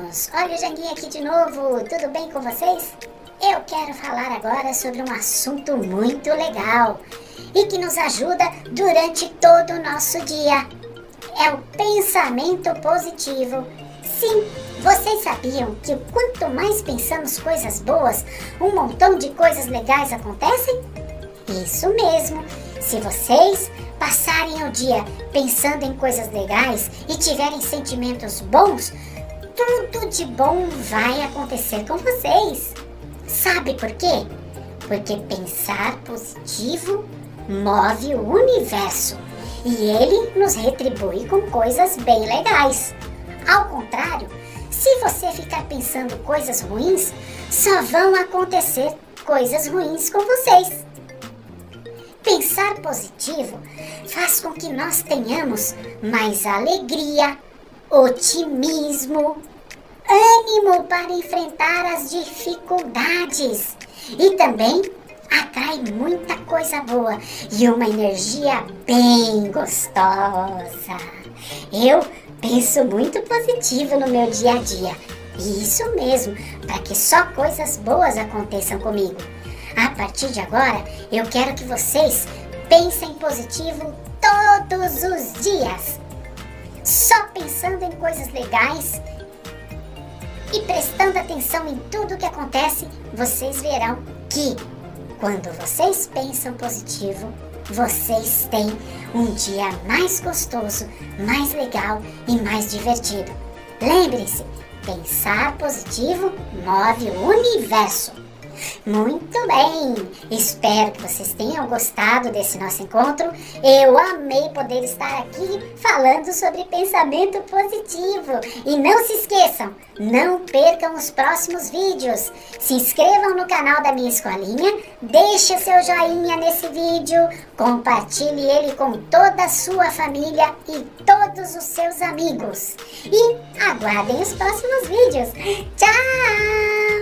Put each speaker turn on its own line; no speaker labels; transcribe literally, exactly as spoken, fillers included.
alunos! Olha o Janguinho aqui de novo, tudo bem com vocês? Eu quero falar agora sobre um assunto muito legal e que nos ajuda durante todo o nosso dia. É o pensamento positivo. Sim, vocês sabiam que quanto mais pensamos coisas boas, um montão de coisas legais acontecem? Isso mesmo! Se vocês passarem o dia pensando em coisas legais e tiverem sentimentos bons, tudo de bom vai acontecer com vocês. Sabe por quê? Porque pensar positivo move o universo e ele nos retribui com coisas bem legais. Ao contrário, se você ficar pensando coisas ruins, só vão acontecer coisas ruins com vocês. Pensar positivo faz com que nós tenhamos mais alegria, otimismo, ânimo para enfrentar as dificuldades e também atrai muita coisa boa e uma energia bem gostosa. Eu penso muito positivo no meu dia a dia, isso mesmo, para que só coisas boas aconteçam comigo. A partir de agora, eu quero que vocês pensem positivo todos os dias. Só pensando em coisas legais e prestando atenção em tudo que acontece, vocês verão que quando vocês pensam positivo, vocês têm um dia mais gostoso, mais legal e mais divertido. Lembre-se, pensar positivo move o universo. Muito bem, espero que vocês tenham gostado desse nosso encontro. Eu amei poder estar aqui falando sobre pensamento positivo. E não se esqueçam, não percam os próximos vídeos. Se inscrevam no canal da minha escolinha, deixe o seu joinha nesse vídeo, compartilhe ele com toda a sua família e todos os seus amigos. E aguardem os próximos vídeos. Tchau!